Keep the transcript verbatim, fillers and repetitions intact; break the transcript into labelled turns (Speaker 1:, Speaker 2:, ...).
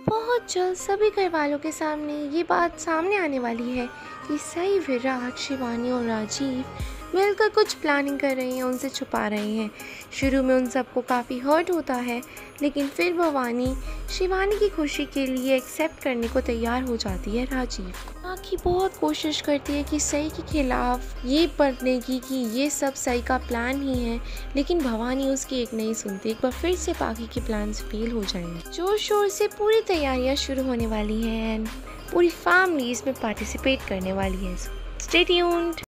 Speaker 1: बहुत जल्द सभी घर वालों के सामने ये बात सामने आने वाली है कि सई, विराट, शिवानी और राजीव मिलकर कुछ प्लानिंग कर रहे हैं, उनसे छुपा रहे हैं। शुरू में उन सबको काफ़ी हर्ट होता है, लेकिन फिर भवानी शिवानी की खुशी के लिए एक्सेप्ट करने को तैयार हो जाती है राजीव को। आखी बहुत कोशिश करती है कि सई के खिलाफ ये पढ़ने की कि ये सब सई का प्लान ही है, लेकिन भवानी उसकी एक नहीं सुनती। एक बार फिर से बाकी के प्लान्स फेल हो जाएंगे। जोर शोर से पूरी तैयारियां शुरू होने वाली हैं एंड पूरी फैमिली इसमें पार्टिसिपेट करने वाली है। Stay tuned.